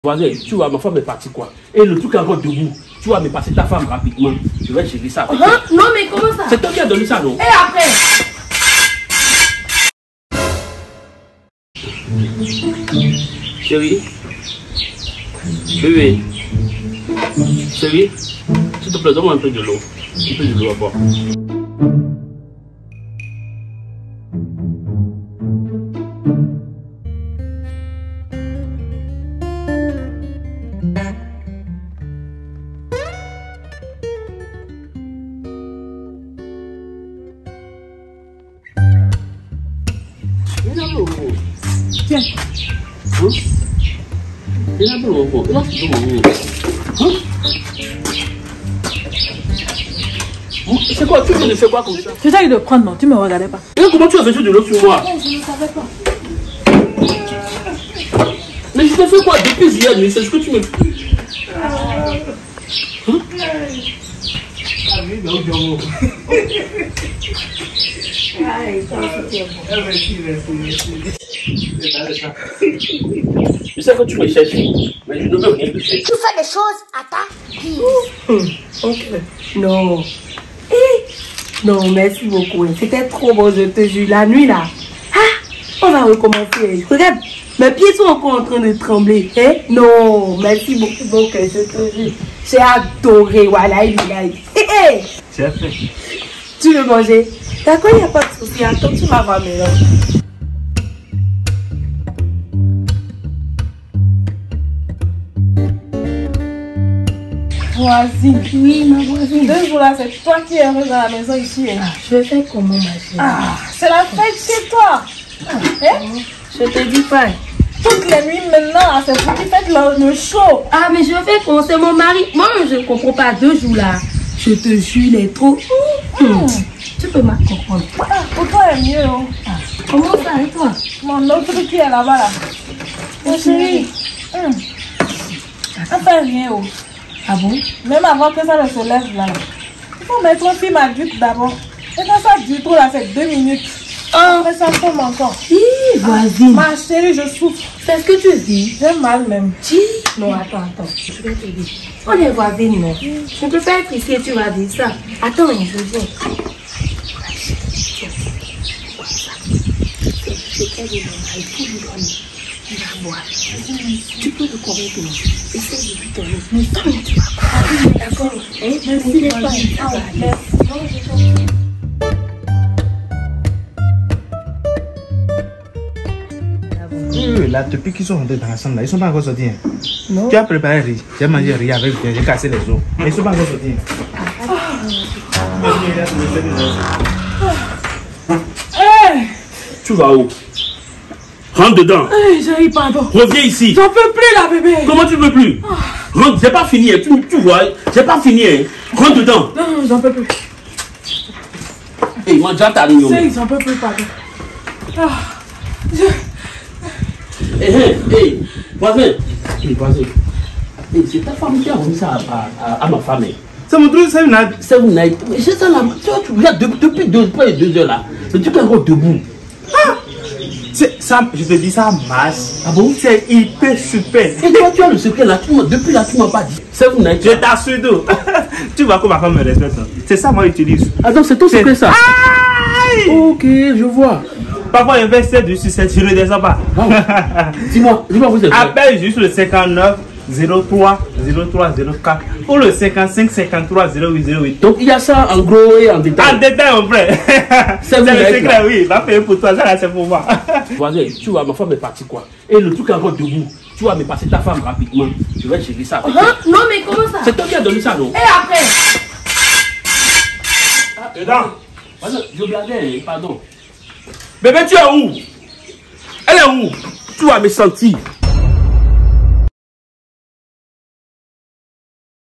Voisin, tu vois, ma femme est partie quoi. Et le truc est encore debout. Tu vas me passer ta femme rapidement. Je vais gérer ça. Non, mais comment ça? C'est toi qui as donné ça, non? Et après? Chérie. Bébé. Chérie. S'il te plaît, donne-moi un peu de l'eau. Un peu de l'eau à boire. Tiens. C'est quoi? Tu me fais quoi comme ça? J'essaie de prendre, non, tu me regardais pas. Et comment tu as fait de l'eau sur moi? Je ne savais pas. Mais je te fais quoi depuis hier nuit? C'est ce que tu me... Je sais que tu me cherches, mais je ne veux rien te faire. Tu fais des choses à ta guise. Ok. Non. Non, merci beaucoup. C'était trop bon, je te jure. La nuit là. On va recommencer. Regarde, mes pieds sont encore en train de trembler. Non, merci beaucoup, donc je te jure. J'ai adoré. Voilà, il est. C'est fait. Tu veux manger? D'accord, il n'y a pas de souci. Attends, tu vas voir maintenant. Voisine. Oui, ma voisine. 2 jours là, c'est toi qui es heureuse dans la maison ici. Je vais faire comment, ma chérie? C'est la fête chez toi. Je te dis pas. Toutes les nuits maintenant, c'est vous qui faites le show. Ah, mais je vais faire comment? C'est mon mari. Moi, je ne comprends pas. 2 jours là. Je te jure, il est trop. Tu peux me comprendre. Pour toi, c'est mieux. Comment ça, et toi? Mon autre qui est là-bas là. Ma chérie. Ça fait rien. Ah bon? Même avant que ça ne se lève là. Il faut mettre un film adulte d'abord. Et quand ça dure trop là, c'est 2 minutes. Après ça tombe encore. Voisine. Ma chérie, je souffre. C'est ce que tu dis? J'ai mal même. Non, attends. Je vais te dire. On est voisines, non? Je peux pas être ici et tu vas dire ça. Attends, je viens. C'est qu'elle est normale. Il faut lui donner. Il va boire. Tu peux le convaincre, non? Essaye de lui donner. Mais ça, tu vas croire. D'accord? Merci, Là, depuis qu'ils sont rentrés dans la chambre, là, ils ne sont pas encore sortis. Non. Tu as préparé riz. J'ai mangé riz avec bien, j'ai cassé les os. Mais ils ne sont pas encore sortis. Tu vas où? Rentre dedans. Chérie, pardon. Reviens ici. J'en peux plus là, bébé. Comment tu veux plus? Rentre, j'ai pas fini. Tu vois, j'ai pas fini. Rentre dedans. Non, j'en peux plus. Hey, mange ta réunion. J'en peux plus, pardon. Hey, voisin. Hey, c'est ta femme qui a remis ça à ma femme. C'est mon truc, c'est une ad. C'est une night. C'est ça là. Tu regardes depuis 2 heures là. Le truc est encore debout. Ça, je te dis, ça marche. Ah bon? C'est hyper super. Et toi, tu as le secret là. Depuis là, tu m'as pas dit. C'est une night. Je t'assure d'eau. Tu vois comment ma femme me respecte. C'est ça, moi, j'utilise. Ah donc c'est ton secret ça? Aïe! Ok, je vois. Parfois, il investit du succès, je ne redescends pas. Dis-moi où c'est. Appelle juste le 59 03 03 04 ou le 55 53 08 08. Donc il y a ça en gros et en détail. En détail, mon frère. C'est le secret, oui. Va payer pour toi, ça là, c'est pour moi. Voisin, tu vois, ma femme est partie quoi. Et le truc est encore debout. Tu vas me passer ta femme rapidement. Je vais gérer ça. Non, mais comment ça? C'est toi qui as donné ça, non? Et après? Dedans. Voisin, je blaguais, pardon. Bébé, tu es où? Elle est où? Tu vas me sentir.